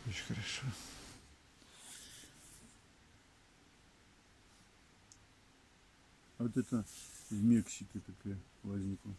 Очень хорошо. А вот это в Мексике такая возникла.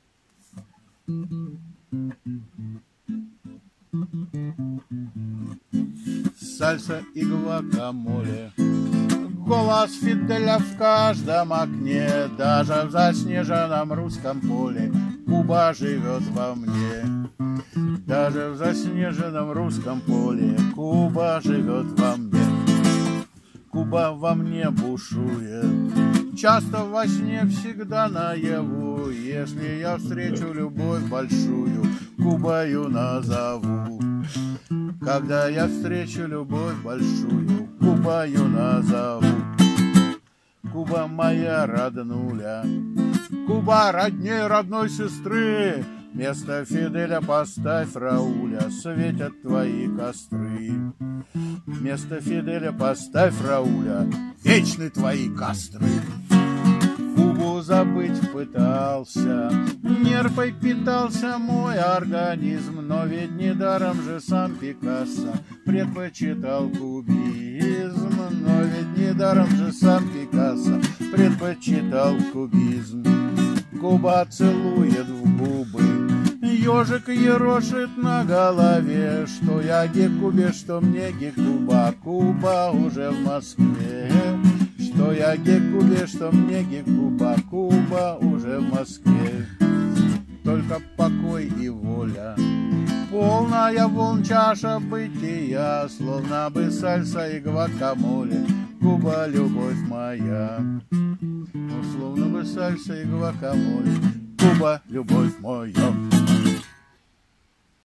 Сальса и гвакамоле. Голос Фиделя в каждом окне, даже в заснеженном русском поле. Куба живет во мне. Даже в заснеженном русском поле Куба живет во мне. Куба во мне бушует, часто во сне, всегда наяву. Если я встречу любовь большую, Кубою назову. Когда я встречу любовь большую, Кубою назову. Куба моя роднуля, Куба родней родной сестры. Вместо Фиделя поставь Рауля, светят твои костры. Вместо Фиделя поставь Рауля, вечны твои костры. Кубу забыть пытался, нервой питался мой организм, но ведь недаром же сам Пикассо предпочитал кубизм. Но ведь недаром же сам Пикассо предпочитал кубизм. Куба целует в губы, ежик ерошит на голове. Что я Гекубе, что мне Гекуба, Куба уже в Москве. Что я Гекубе, что мне Гекуба, Куба уже в Москве. Только покой и воля, полная волн чаша бытия, словно бы сальса и гвакамоле. Куба, любовь моя, словно бы сальса и гвакамоле. Куба, любовь моя.